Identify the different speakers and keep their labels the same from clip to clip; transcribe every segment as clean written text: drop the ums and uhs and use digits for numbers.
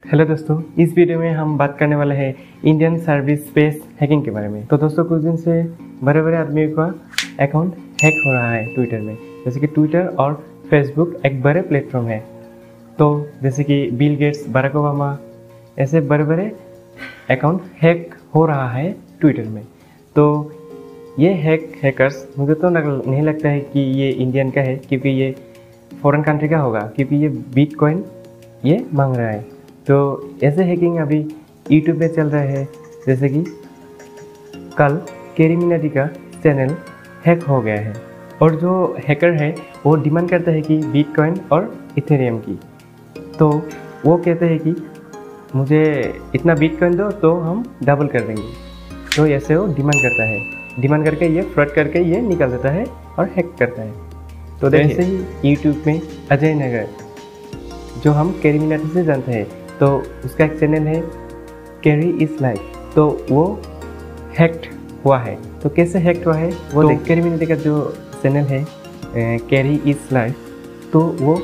Speaker 1: Hello दोस्तों, इस video में हम बात करने वाले हैं इंडियन सर्विस स्पेस हैकिंग के बारे में। तो दोस्तों, कुछ दिन से बड़े बड़े आदमियों का अकाउंट हैक हो रहा है ट्विटर में। जैसे कि ट्विटर और फेसबुक एक बड़े प्लेटफॉर्म है। तो जैसे कि बिल गेट्स, बराक ओबामा, ऐसे बड़े बड़े अकाउंट हैक हो रहा है ट्विटर में। तो ये हैकर्स मुझे तो नहीं लगता है कि ये इंडियन का है, क्योंकि ये फॉरेन कंट्री का होगा, क्योंकि ये बिटकॉइन ये मांग रहा है। तो ऐसे हैकिंग अभी यूट्यूब पे चल रहा है। जैसे कि कल कैरी मिनाटी का चैनल हैक हो गया है, और जो हैकर है वो डिमांड करता है कि बिटकॉइन और इथेरियम की। तो वो कहते हैं कि मुझे इतना बिटकॉइन दो तो हम डबल कर देंगे। तो ऐसे वो डिमांड करता है, डिमांड करके ये फ्रॉड करके ये निकाल देता है और हैक करता है। तो ऐसे ही यूट्यूब में अजय नगर, जो हम कैरी मिनाटी से जानते हैं, तो उसका एक चैनल है कैरी इज लाइफ। तो वो हैक्ड हुआ है। तो कैसे हैक्ड हुआ है वो तो कैरी मिनाटी का जो चैनल है कैरी इज लाइफ, तो वो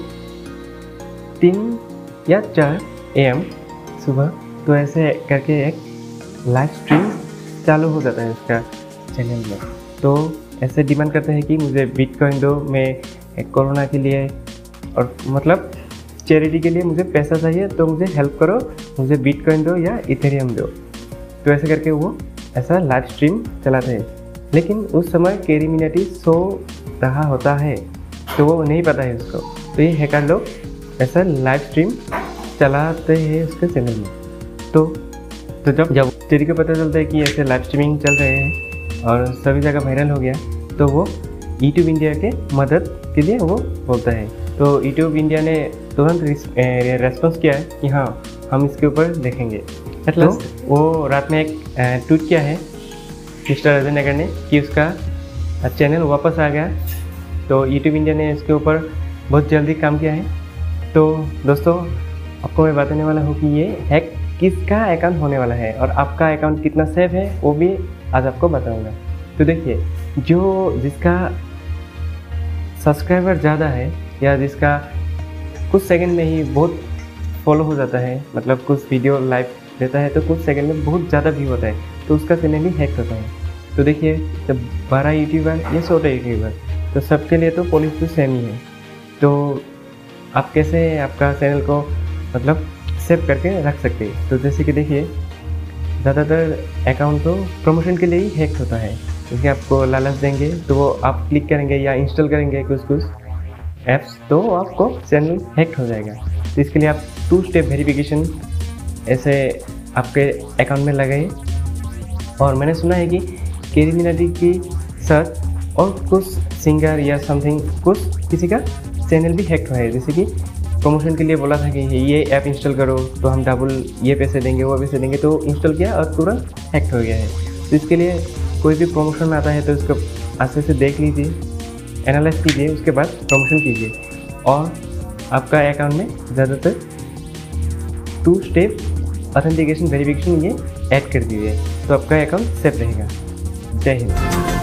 Speaker 1: 3 या 4 AM सुबह तो ऐसे करके एक लाइव स्ट्रीम चालू हो जाता है उसका चैनल में। तो ऐसे डिमांड करते हैं कि मुझे बिटकॉइन दो, मैं कोरोना के लिए और मतलब चैरिटी के लिए मुझे पैसा चाहिए, तो मुझे हेल्प करो, मुझे बिटकॉइन दो या इथेरियम दो। तो ऐसे करके वो ऐसा लाइव स्ट्रीम चलाते हैं। लेकिन उस समय कैरी मिनाटी सो रहा होता है, तो वो नहीं पता है उसको। तो ये हैकर लोग ऐसा लाइव स्ट्रीम चलाते हैं उसके चैनल में। तो जब चैरिटी को पता चलता है कि ऐसे लाइव स्ट्रीमिंग चल रहे हैं और सभी जगह वायरल हो गया, तो वो यूट्यूब इंडिया के मदद के लिए वो बोलता है। तो यूट्यूब इंडिया ने तुरंत रेस्पॉन्स किया है कि हाँ, हम इसके ऊपर देखेंगे। तो वो रात में एक ट्वीट किया है मिस्टर अजय नगर ने कि उसका चैनल वापस आ गया। तो यूट्यूब इंडिया ने इसके ऊपर बहुत जल्दी काम किया है। तो दोस्तों, आपको मैं बताने वाला हूँ कि ये हैक किसका अकाउंट होने वाला है और आपका अकाउंट कितना सेफ है वो भी आज आपको बताऊँगा। तो देखिए, जिसका सब्सक्राइबर ज़्यादा है या जिसका कुछ सेकंड में ही बहुत फॉलो हो जाता है, मतलब कुछ वीडियो लाइव देता है तो कुछ सेकंड में बहुत ज़्यादा व्यू होता है, तो उसका चैनल ही हैक होता है। तो देखिए, जब बड़ा यूट्यूबर या छोटा यूट्यूबर, तो सबके लिए तो पॉलिसी तो सेम ही है। तो आप कैसे आपका चैनल को मतलब सेव करके रख सकते हैं। तो जैसे कि देखिए, ज़्यादातर अकाउंट तो प्रमोशन के लिए ही हैक होता है। क्योंकि आपको लालच देंगे तो वो आप क्लिक करेंगे या इंस्टॉल करेंगे कुछ ऐप्स, तो आपको चैनल हैक हो जाएगा। तो इसके लिए आप 2 स्टेप वेरिफिकेशन ऐसे आपके अकाउंट में लगाइए। और मैंने सुना है कि कैरी मिनाटी की साथ और कुछ सिंगर या समथिंग कुछ किसी का चैनल भी हैक हुआ है। जैसे कि प्रमोशन के लिए बोला था कि ये ऐप इंस्टॉल करो तो हम डबल ये पैसे देंगे, वो पैसे देंगे। तो इंस्टॉल किया और तुरंत हैक हो गया है। तो इसके लिए कोई भी प्रमोशन में आता है तो इसको अच्छे से देख लीजिए, एनालाइज कीजिए, उसके बाद प्रमोशन कीजिए। और आपका अकाउंट में ज़्यादातर 2 स्टेप ऑथेंटिकेशन वेरिफिकेशन ये ऐड कर दीजिए, तो आपका अकाउंट सेफ रहेगा। जय हिंद।